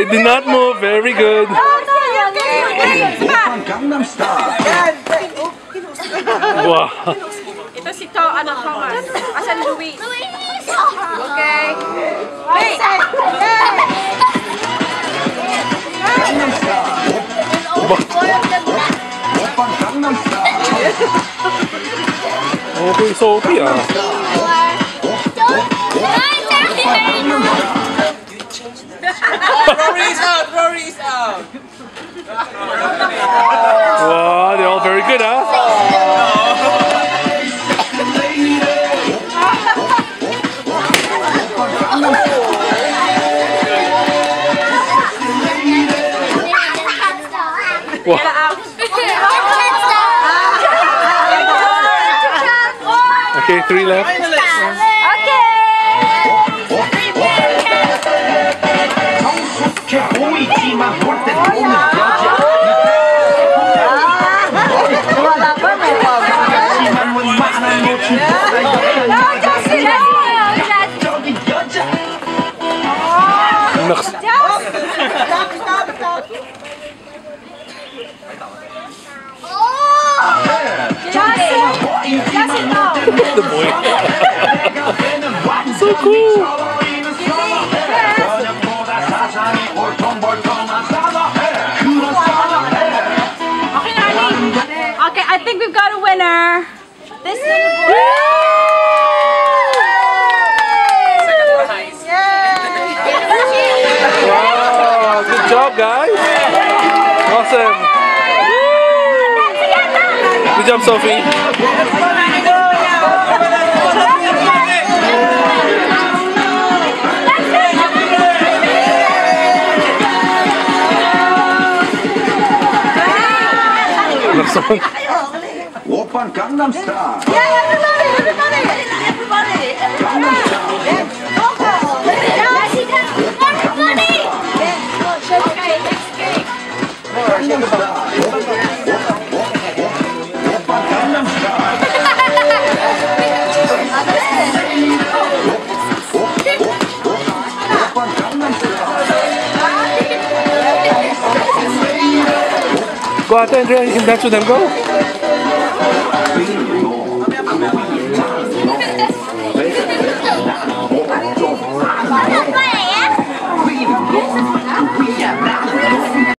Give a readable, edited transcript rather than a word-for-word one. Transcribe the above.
do not move. Very good. Wow. Ito si Thomas. Asan Louis? Okay. Wait. Okay, Sophie ah. Rory's out. Wow, they're all very good, huh? Okay, 3 left. The boy. So cool. Okay, I think we've got a winner. This little boy. Wow, good job, guys. Awesome. Good job, Sophie. Open Gangnam Style. Yeah, everybody. Gangnam Style. Go out there, Andrea. You can dance with them. Go.